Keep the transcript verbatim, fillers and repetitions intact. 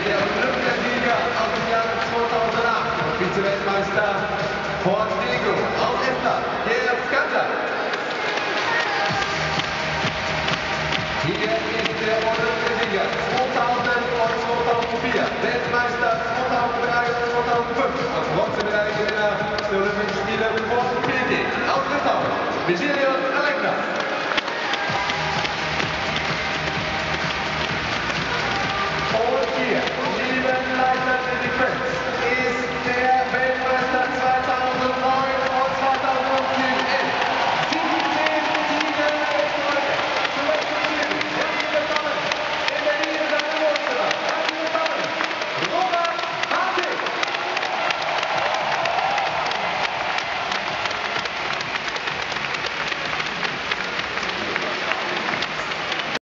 der Olympiasieger aus dem Jahre zweitausendacht, Vize-Weltmeister Fortego aus Estland, der Skandal. Hier ist der Olympiasieger zweitausend und zweitausendvier, Weltmeister zweitausenddrei und zweitausendfünf und Bronzemedaillengewinner der Olympischen Spiele von Peking aus Litauen, Vitalios